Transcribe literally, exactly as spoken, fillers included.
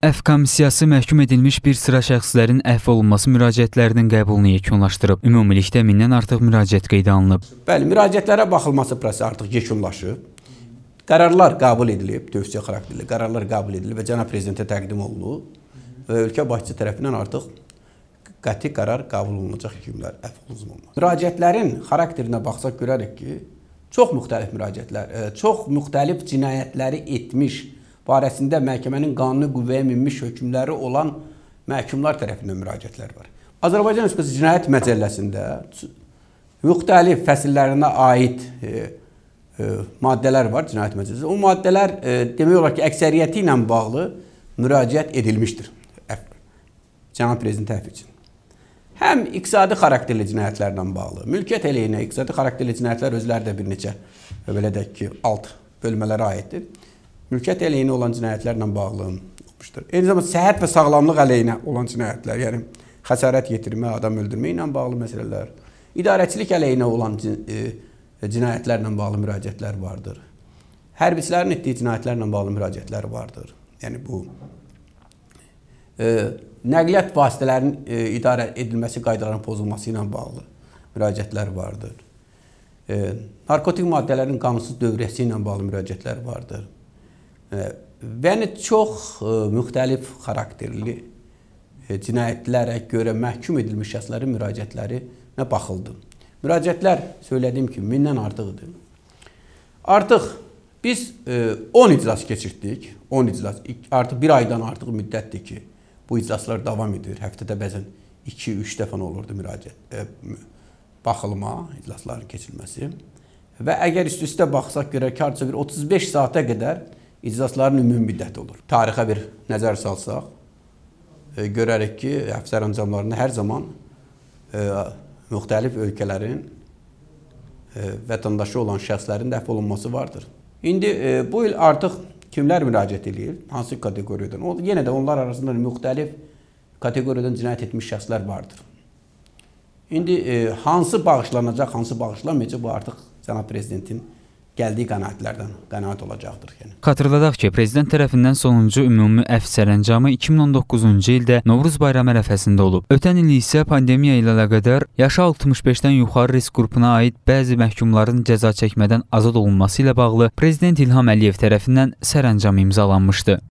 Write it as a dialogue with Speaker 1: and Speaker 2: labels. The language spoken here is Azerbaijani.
Speaker 1: Əfv komissiyası məhkum edilmiş bir sıra şəxslərin əfv olunması müraciətlərinin qəbulunu yekunlaşdırıb. Ümumilikdə mindən artıq müraciət qeydə alınıb.
Speaker 2: Bəli, müraciətlərə baxılması prosesi artıq yekunlaşıb. Qərarlar qəbul edilib, tövsiyə xarakterli qərarlar qəbul edilib və cənab prezidentə təqdim olunub və ölkə başçısı tərəfindən artıq qəti qərar qəbul olunacaq hükümlər əfv olunması. Müraciətlərin xarakterinə baxsaq görərik ki, çox müxtəlif müraciətlər, çox müxtəlif cinayətləri etmiş, barəsində məhkəmənin qanuni qüvvəyə minmiş hökmləri olan məhkumlar tərəfindən müraciətlər var. Azərbaycan Respublikası Cinayət Məcəlləsində müxtəlif fəsillərinə aid e, e, maddələr var Cinayət Məcəlləsində. O maddələr e, demək olar ki, əksəriyyəti ilə bağlı müraciət edilmişdir cənab prezident əfv üçün. Həm iqtisadi xarakterli cinayətlərlə bağlı, mülkiyyət əleyhinə iqtisadi xarakterli cinayətlər özləri də bir neçə, belə deyək ki, alt bölmələrə aiddir. Mülkiyyət əleyhinə olan cinayətlərlə bağlı olmuşdur. Eyni zamanda səhət və sağlamlıq əleyhinə olan cinayətlər, yəni xəsarət yetirmə, adam öldürmə ilə bağlı məsələlər, idarəçilik əleyhinə olan cinayətlərlə bağlı müraciətlər vardır. Hərbiçilərin etdiyi cinayətlərlə bağlı müraciətlər vardır. Yəni bu e, nəqliyyat vasitələrinin e, idarə edilməsi qaydalarının pozulması ilə bağlı müraciətlər vardır. E, narkotik maddələrin qanunsuz dövriyyəsi ilə bağlı müraciətlər vardır. Və yəni çox ə, müxtəlif xarakterli ə, cinayətlərə görə məhkum edilmiş şəxslərin müraciətlərinə baxıldı. Müraciətlər söylədiyim kimi mindən artıqdır. Artıq biz ə, on iclas keçirdik. on iclas. Artıq bir aydan artıq müddətdir ki, bu iclaslar davam edir. Həftədə bəzən iki üç dəfə olurdu müraciət ə, baxılma, iclasların keçirilməsi. Və əgər üst-üstə baxsaq görək ki, artıq bir otuz beş saata qədər iclasların ümumi müddəti olur. Tarixə bir nəzər salsaq, e, görərək ki, əfv sərəncamlarında hər zaman e, müxtəlif ölkələrin e, vətəndaşı olan şəxslərin də əfv olunması vardır. İndi e, bu il artıq kimlər müraciət edir? Hansı kateqoriyadan? O, yenə də onlar arasında müxtəlif kateqoriyadan cinayət etmiş şəxslər vardır. İndi e, hansı bağışlanacaq, hansı bağışlanmayacaq, bu artıq cənab prezidentin gəldiyi qənaətlərdən qənaət olacaqdır. Yəni.
Speaker 1: Xatırladaq ki, prezident tərəfindən sonuncu ümumi əfv sərəncamı iki min on doqquzuncu ildə Novruz bayramı ərəfəsində olub. Ötən il isə pandemiya ilə əlaqədar yaşı altmış beşdən yuxarı risk qrupuna aid bəzi məhkumların cəza çəkmədən azad olunması ilə bağlı Prezident İlham Əliyev tərəfindən sərəncam imzalanmışdı.